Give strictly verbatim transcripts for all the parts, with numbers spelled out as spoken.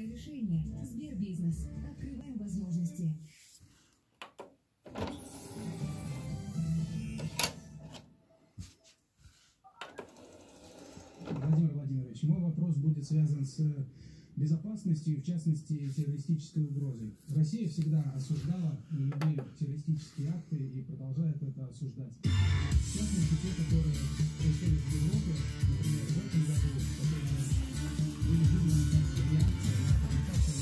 Быстрое решение. Сбербизнес. Открываем возможности. Владимир Владимирович, мой вопрос будет связан с безопасностью, в частности, террористической угрозой. Россия всегда осуждала любые террористические акты и продолжает это осуждать. В частности, те, которые происходят в Европе, например, в этом году, которые были вызваны как реакция на публикацию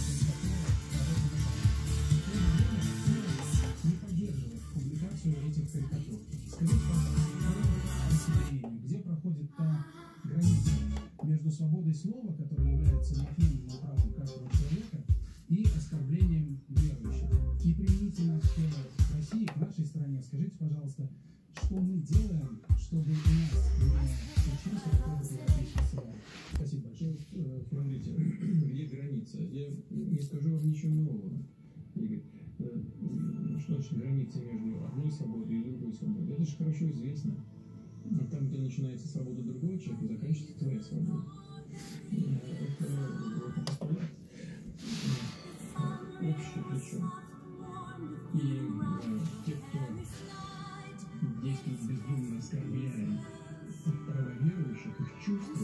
карикатур. Не поддерживает публикацию этих карикатур. Скажите, пожалуйста, где проходит та граница между свободой слова, которая является неотъемлемым правом каждого человека, и оскорблением верующих? И применительно к России, к нашей стране, скажите, пожалуйста, что мы делаем, чтобы у нас не случился такой европейский сценарий? Спасибо большое. Смотрите, где граница? Я не скажу вам ничего нового, Игорь. Что значит граница между одной свободой и другой свободой? Это же хорошо известно. Там, где начинается свобода другого человека, заканчивается твоя свобода. Это постулат общий причем. И э, те, кто действует бездумно, оскорбляя права верующих, их чувства,